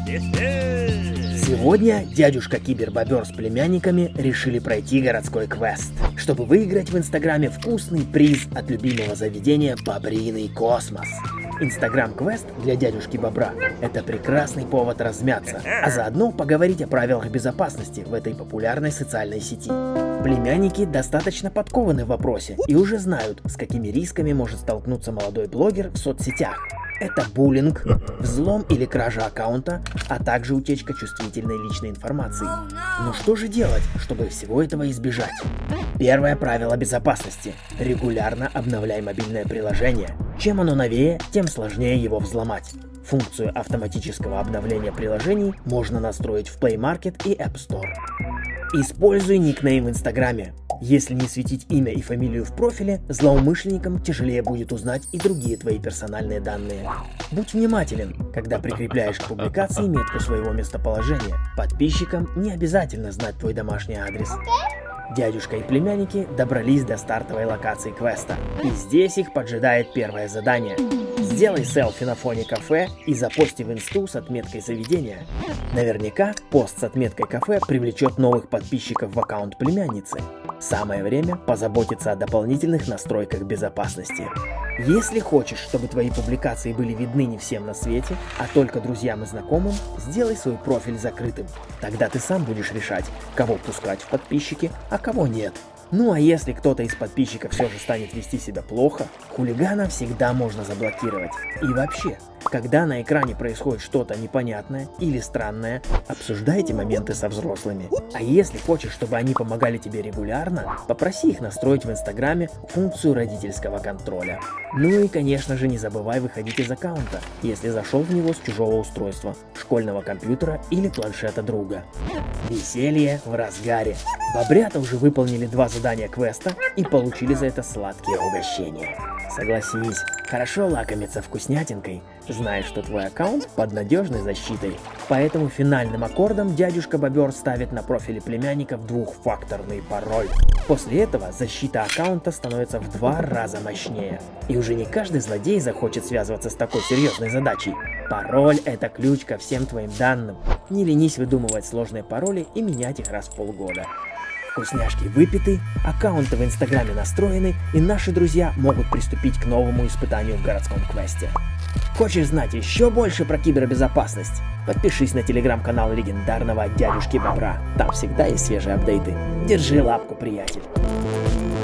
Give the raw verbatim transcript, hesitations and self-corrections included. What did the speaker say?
Сегодня дядюшка Кибербобер с племянниками решили пройти городской квест, чтобы выиграть в Инстаграме вкусный приз от любимого заведения «Бобриный космос». Инстаграм-квест для дядюшки Бобра – это прекрасный повод размяться, а заодно поговорить о правилах безопасности в этой популярной социальной сети. Племянники достаточно подкованы в вопросе и уже знают, с какими рисками может столкнуться молодой блогер в соцсетях. Это буллинг, взлом или кража аккаунта, а также утечка чувствительной личной информации. Но что же делать, чтобы всего этого избежать? Первое правило безопасности – регулярно обновляй мобильное приложение. Чем оно новее, тем сложнее его взломать. Функцию автоматического обновления приложений можно настроить в Play Market и App Store. Используй никнейм в Инстаграме. Если не светить имя и фамилию в профиле, злоумышленникам тяжелее будет узнать и другие твои персональные данные. Будь внимателен, когда прикрепляешь к публикации метку своего местоположения. Подписчикам не обязательно знать твой домашний адрес. Дядюшка и племянники добрались до стартовой локации квеста, и здесь их поджидает первое задание. Сделай селфи на фоне кафе и запости в инсту с отметкой заведения. Наверняка пост с отметкой кафе привлечет новых подписчиков в аккаунт племянницы. Самое время позаботиться о дополнительных настройках безопасности. Если хочешь, чтобы твои публикации были видны не всем на свете, а только друзьям и знакомым, сделай свой профиль закрытым. Тогда ты сам будешь решать, кого пускать в подписчики, а кого нет. Ну а если кто-то из подписчиков все же станет вести себя плохо, хулигана всегда можно заблокировать. И вообще, когда на экране происходит что-то непонятное или странное, обсуждайте моменты со взрослыми. А если хочешь, чтобы они помогали тебе регулярно, попроси их настроить в Инстаграме функцию родительского контроля. Ну и конечно же не забывай выходить из аккаунта, если зашел в него с чужого устройства, школьного компьютера или планшета друга. Веселье в разгаре. Бобрята уже выполнили два задания квеста и получили за это сладкие угощения. Согласись, хорошо лакомиться вкуснятинкой, зная, что твой аккаунт под надежной защитой. Поэтому финальным аккордом дядюшка Бобер ставит на профиле племянников двухфакторный пароль. После этого защита аккаунта становится в два раза мощнее. И уже не каждый злодей захочет связываться с такой серьезной задачей. Пароль – это ключ ко всем твоим данным. Не ленись выдумывать сложные пароли и менять их раз в полгода. Вкусняшки выпиты, аккаунты в Инстаграме настроены, и наши друзья могут приступить к новому испытанию в городском квесте. Хочешь знать еще больше про кибербезопасность? Подпишись на телеграм-канал легендарного дядюшки Бобра. Там всегда есть свежие апдейты. Держи лапку, приятель.